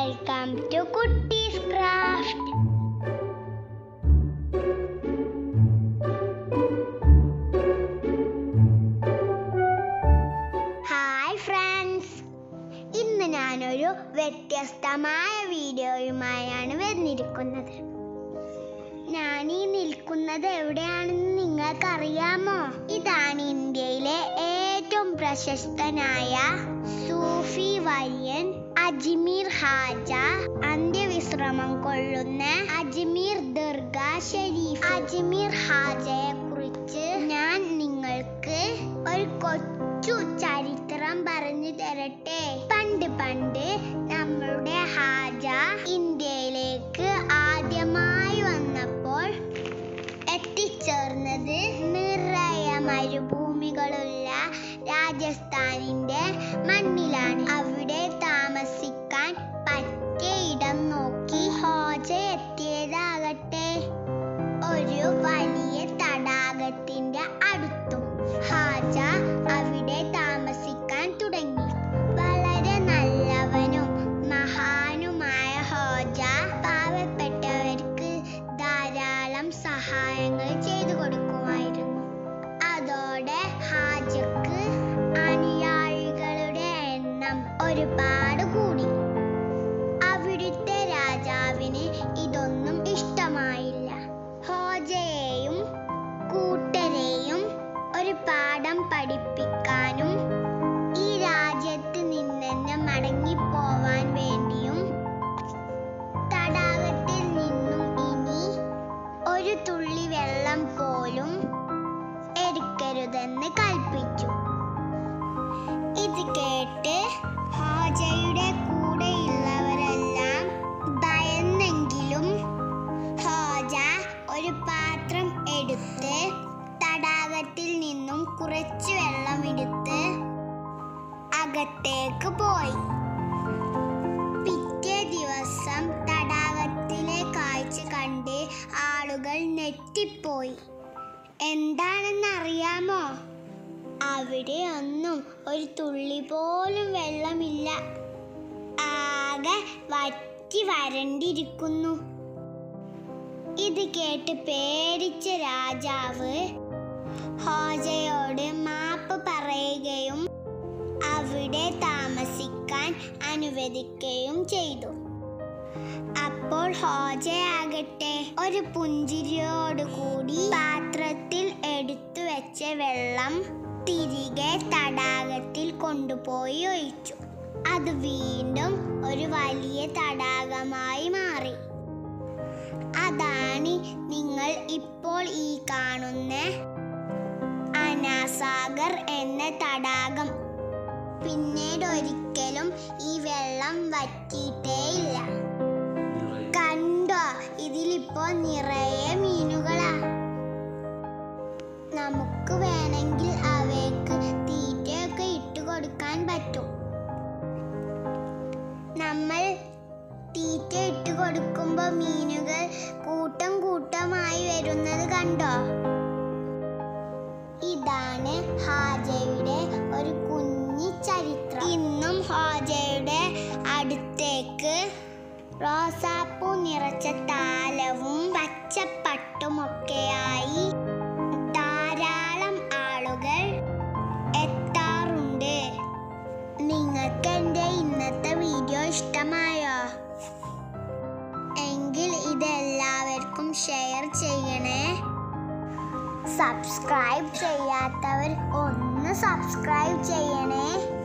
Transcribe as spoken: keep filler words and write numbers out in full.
Welcome to Kutees Craft. Hi friends. ഇന്ന് ഞാനൊരു വ്യത്യസ്തമായ വീഡിയോയുമായാണ് വന്നിരിക്കുന്നത്. ഞാൻ ഈ നിൽക്കുന്നത് എവിടെയാണെന്ന് നിങ്ങൾക്കറിയാമോ? ഇതാണ് ഇന്ത്യയിലെ ഏറ്റവും പ്രശസ്തനായ സൂഫി വര്യൻ അജ്മീർ ഹാജ അന്ത്യവിശ്രമം കൊള്ളുന്ന അജ്മീർ ദർഗ ഷരീഫ്. അജ്മീർ ഹാജയെ കുറിച്ച് ഞാൻ നിങ്ങൾക്ക് ഒരു കൊച്ചു ചരിത്രം പറഞ്ഞു തരട്ടെ. പണ്ട് പണ്ട് നമ്മളുടെ ഹാജ ഇന്ത്യയിലേക്ക് ആദ്യമായി വന്നപ്പോൾ എത്തിച്ചേർന്നത് നിറയെ മരുഭൂമികളുള്ള രാജസ്ഥാനിന്റെ മണ്ണിലാണ്. അവിടെ താമസിക്കാൻ പറ്റിയ ഇടം നോക്കി ഹാജ എത്തിയതാകട്ടെ ഒരു വലിയ തടാകത്തിന്റെ അടുത്തും. ഹാജ അവിടെ താമസിക്കാൻ തുടങ്ങി. വളരെ നല്ലവനും മഹാനുമായ ഹാജ പാവപ്പെട്ടവർക്ക് ധാരാളം സഹായങ്ങൾ ചെയ്തു കൊടുക്കുമായിരുന്നു. അതോടെ ഹാജക്ക് അനുയായികളുടെ എണ്ണം ഒരുപാട് കൂടി. അവിടുത്തെ രാജാവിന് ഇതൊന്നും ഇഷ്ടമായില്ല. ഹാജയെയും കൂട്ടരെയും ഒരു പാഠം പഠിപ്പിക്കാനും ഈ രാജ്യത്ത് നിന്ന് മടങ്ങിപ്പോവാൻ വേണ്ടിയും തടാകത്തിൽ നിന്നും ഇനി ഒരു തുള്ളി വെള്ളം പോലും എടുക്കരുതെന്ന് കൽപ്പിച്ചു. ഇത് കേട്ട് ഹാജയുടെ കൂടെയുള്ളവരെല്ലാം ഭയന്നെങ്കിലും ഹാജ ഒരു പാത്രം എടുത്ത് തടാകത്തിൽ നിന്നും കുറച്ച് വെള്ളം എടുത്ത് അകത്തേക്ക് പോയി. പിറ്റേ ദിവസം തടാകത്തിലെ കാഴ്ച കണ്ട് ആളുകൾ ഞെട്ടിപ്പോയി. എന്താണെന്നറിയാമോ? അവിടെ ഒന്നും ഒരു തുള്ളി പോലും വെള്ളമില്ല. ആകെ വറ്റി വരണ്ടിരിക്കുന്നു. ഇത് കേട്ട് പേടിച്ച രാജാവ് ഹാജയോട് മാപ്പ് പറയുകയും അവിടെ താമസിക്കാൻ അനുവദിക്കുകയും ചെയ്തു. അപ്പോൾ ഹാജയാകട്ടെ ഒരു പുഞ്ചിരിയോടുകൂടി പാത്രത്തിൽ എടുത്തു വെച്ച വെള്ളം തിരികെ തടാകത്തിൽ കൊണ്ടുപോയി ഒഴിച്ചു. അത് വീണ്ടും ഒരു വലിയ തടാകമായി മാറി. അതാണ് നിങ്ങൾ ഇപ്പോൾ ഈ കാണുന്ന അനാസാഗർ എന്ന തടാകം. പിന്നീട് ഒരിക്കലും ഈ വെള്ളം വറ്റിയിട്ടേയില്ല. കണ്ടോ, ഇതിലിപ്പോ നിറയെ മീനുകളാ. നമുക്ക് വേണമെങ്കിൽ അവയ്ക്ക് തീറ്റയൊക്കെ ഇട്ട് കൊടുക്കാൻ പറ്റും. നമ്മൾ തീറ്റ ഇട്ട് കൊടുക്കുമ്പോ മീനുകൾ കൂട്ടം കൂട്ടമായി വരുന്നത് കണ്ടോ? ഇതാണ് ഹാജയുടെ ഒരു കുഞ്ഞി ചരിത്രം. ഇന്നും ഹാജയുടെ അടുത്തേക്ക് റോസാപ്പൂ നിറച്ച താലവും പച്ചപ്പട്ടുമൊക്കെയായി ധാരാളം ആളുകൾ എത്താറുണ്ട്. നിങ്ങൾക്ക് എൻ്റെ ഇന്നത്തെ വീഡിയോ ഇഷ്ടമായോ? എങ്കിൽ ഇതെല്ലാവർക്കും ഷെയർ ചെയ്യണേ. സബ്സ്ക്രൈബ് ചെയ്യാത്തവർ ഒന്ന് സബ്സ്ക്രൈബ് ചെയ്യണേ.